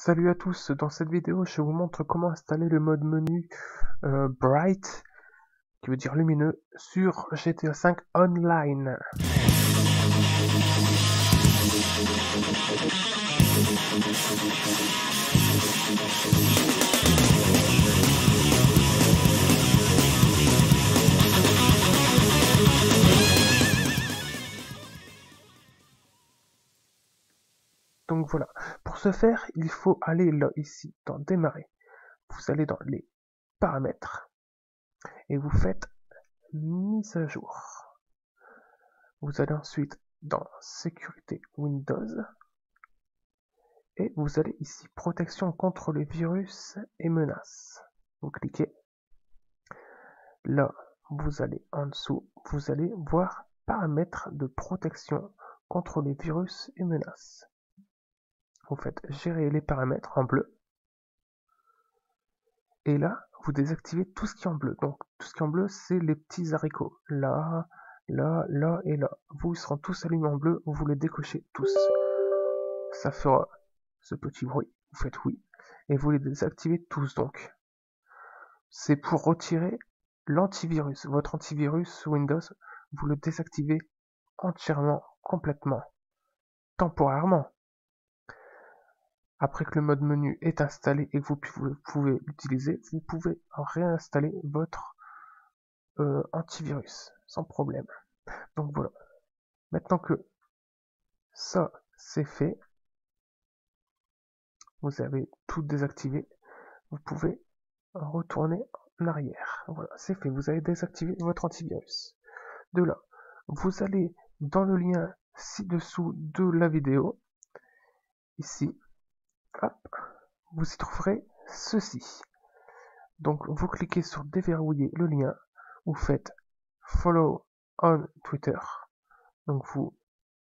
Salut à tous, dans cette vidéo je vous montre comment installer le mode menu Bright, qui veut dire lumineux, sur GTA V Online. Donc voilà, pour ce faire, il faut aller là, ici, dans Démarrer. Vous allez dans les paramètres et vous faites mise à jour. Vous allez ensuite dans Sécurité Windows et vous allez ici Protection contre les virus et menaces. Vous cliquez. Là, vous allez en dessous, vous allez voir Paramètres de protection contre les virus et menaces. Vous faites Gérer les paramètres en bleu. Et là, vous désactivez tout ce qui est en bleu. Donc, tout ce qui est en bleu, c'est les petits haricots. Là, là, là et là. Vous, ils seront tous allumés en bleu. Vous les décochez tous. Ça fera ce petit bruit. Vous faites oui. Et vous les désactivez tous, donc. C'est pour retirer l'antivirus. Votre antivirus Windows, vous le désactivez entièrement, complètement, temporairement. Après que le mode menu est installé et que vous pouvez l'utiliser, vous pouvez réinstaller votre antivirus sans problème. Donc voilà. Maintenant que ça c'est fait, vous avez tout désactivé, vous pouvez retourner en arrière. Voilà, c'est fait. Vous avez désactivé votre antivirus. De là, vous allez dans le lien ci-dessous de la vidéo, ici. Hop, vous y trouverez ceci. Donc vous cliquez sur déverrouiller le lien, vous faites follow on Twitter. Donc vous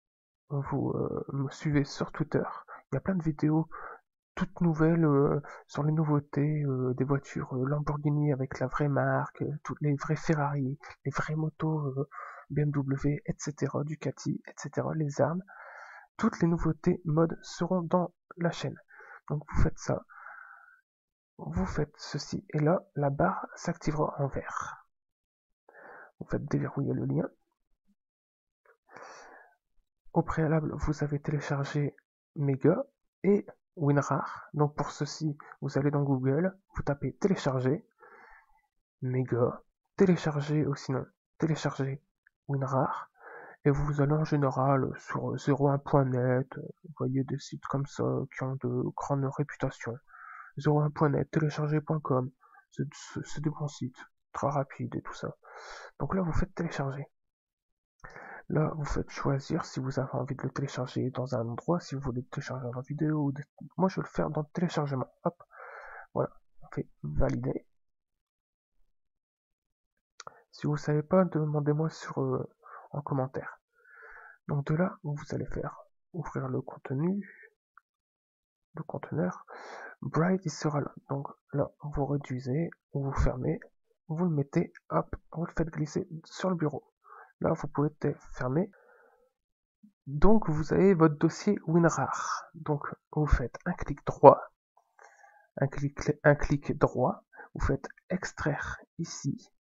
me suivez sur Twitter. Il y a plein de vidéos toutes nouvelles sur les nouveautés des voitures Lamborghini avec la vraie marque, toutes les vrais Ferrari, les vraies motos BMW, etc., Ducati, etc., les armes. Toutes les nouveautés mode seront dans la chaîne. Donc vous faites ça, vous faites ceci, et là, la barre s'activera en vert. Vous faites déverrouiller le lien. Au préalable, vous avez téléchargé Mega et WinRAR. Donc pour ceci, vous allez dans Google, vous tapez télécharger Mega, télécharger ou sinon télécharger WinRAR, et vous allez en général sur 01.net, vous voyez des sites comme ça qui ont de grandes réputations. 01.net, télécharger.com, c'est des bons sites, très rapides et tout ça. Donc là, vous faites télécharger. Là, vous faites choisir si vous avez envie de le télécharger dans un endroit, si vous voulez le télécharger en vidéo. Moi, je vais le faire dans le téléchargement. Hop, voilà, on fait valider. Si vous ne savez pas, demandez-moi en commentaire. Donc de là, vous allez faire ouvrir le contenu, le conteneur. Bright, il sera là. Donc là, vous réduisez, vous fermez, vous le mettez, hop, vous le faites glisser sur le bureau. Là, vous pouvez fermer. Donc, vous avez votre dossier WinRAR. Donc, vous faites un clic droit, un clic droit, vous faites extraire ici.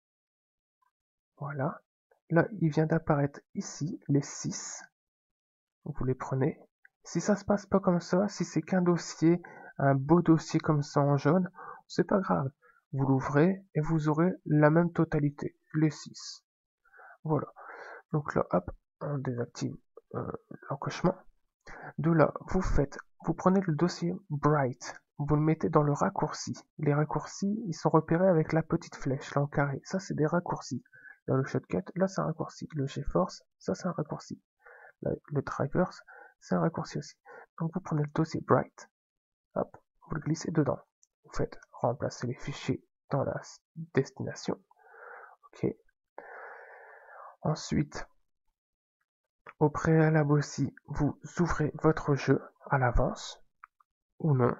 Voilà. Là, il vient d'apparaître ici, les 6. Vous les prenez. Si ça se passe pas comme ça, si c'est qu'un dossier, un beau dossier comme ça en jaune, c'est pas grave. Vous l'ouvrez et vous aurez la même totalité, les 6. Voilà. Donc là, hop, on désactive l'encochement. De là, vous prenez le dossier Bright, vous le mettez dans le raccourci. Les raccourcis, ils sont repérés avec la petite flèche, là en carré. Ça, c'est des raccourcis. Là, le shortcut, là, c'est un raccourci. Le GeForce, ça, c'est un raccourci. Là, le Drivers, c'est un raccourci aussi. Donc, vous prenez le dossier Bright, hop, vous le glissez dedans. Vous faites remplacer les fichiers dans la destination. OK. Ensuite, au préalable aussi, vous ouvrez votre jeu à l'avance, ou non.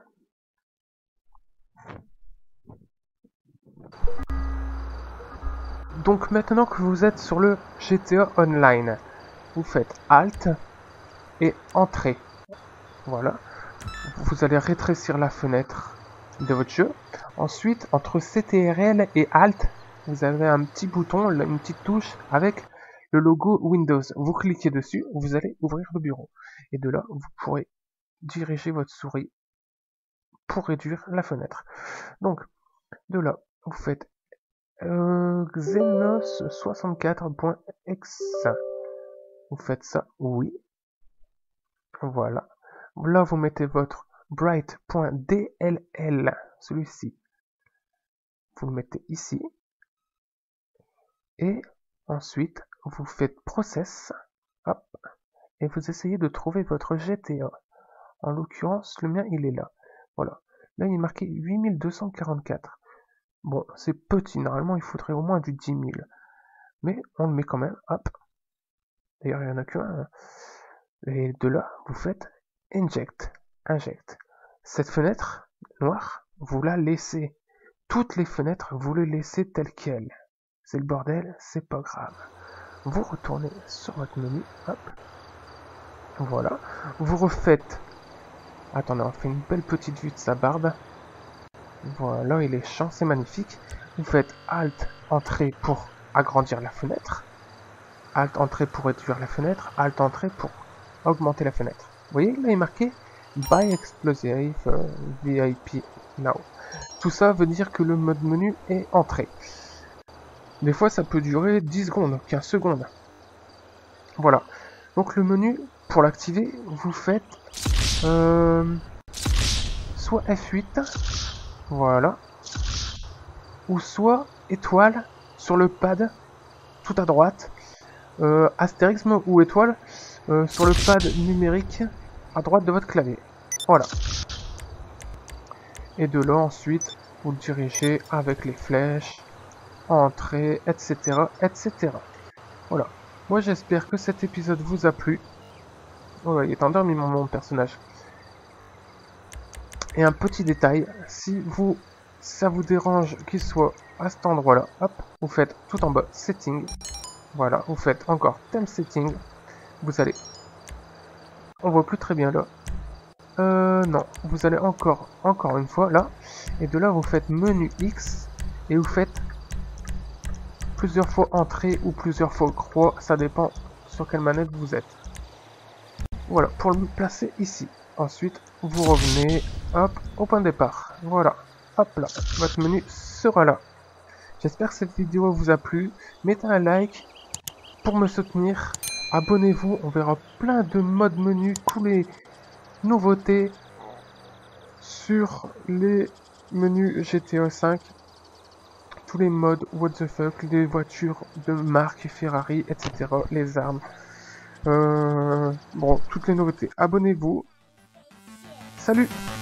Donc maintenant que vous êtes sur le GTA Online, vous faites Alt et Entrée. Voilà. vous allez rétrécir la fenêtre de votre jeu. Ensuite, entre CTRL et Alt, vous avez un petit bouton, une petite touche avec le logo Windows. Vous cliquez dessus, vous allez ouvrir le bureau. Et de là, vous pourrez diriger votre souris pour réduire la fenêtre. Donc, de là, vous faites Xenos64.exe. Vous faites ça, oui. Voilà. Là, vous mettez votre bright.dll, celui-ci. Vous le mettez ici. Et ensuite, vous faites process. Hop. Et vous essayez de trouver votre GTA. En l'occurrence, le mien, il est là. Voilà. Là, il est marqué 8244. Bon, c'est petit. Normalement, il faudrait au moins du 10 000. Mais on le met quand même. Hop. D'ailleurs, il n'y en a qu'un. Et de là, vous faites inject. Inject. Cette fenêtre noire, vous la laissez. Toutes les fenêtres, vous les laissez telles quelles. C'est le bordel, c'est pas grave. Vous retournez sur votre menu. Hop. Voilà. Vous refaites. Attendez, on fait une belle petite vue de sa barbe. Voilà, et les champs, c'est magnifique. Vous faites Alt, Entrée pour agrandir la fenêtre. Alt, Entrée pour réduire la fenêtre. Alt, Entrée pour augmenter la fenêtre. Vous voyez, là, il est marqué By Explosive VIP Now. Tout ça veut dire que le mode menu est entré. Des fois, ça peut durer 10 secondes, 15 secondes. Voilà. Donc, le menu, pour l'activer, vous faites soit F8, voilà, ou soit étoile sur le pad tout à droite, astérisme ou étoile sur le pad numérique à droite de votre clavier. Voilà. Et de là ensuite, vous le dirigez avec les flèches, entrée, etc., etc. Voilà. Moi j'espère que cet épisode vous a plu. Oh, il est endormi mon personnage. Et un petit détail, si ça vous dérange qu'il soit à cet endroit-là, hop, vous faites tout en bas setting. Voilà, vous faites encore theme setting. Vous allez, on voit plus très bien là. Non, vous allez encore une fois là, et de là vous faites menu X et vous faites plusieurs fois entrée ou plusieurs fois croix, ça dépend sur quelle manette vous êtes. Voilà, pour le placer ici. Ensuite, vous revenez, hop, au point de départ. Voilà, hop là, votre menu sera là. J'espère que cette vidéo vous a plu. Mettez un like pour me soutenir. Abonnez-vous, on verra plein de modes menu, tous les nouveautés sur les menus GTA V. Tous les modes what the fuck, les voitures de marque Ferrari, etc. Les armes. Bon, toutes les nouveautés. Abonnez-vous. Salut!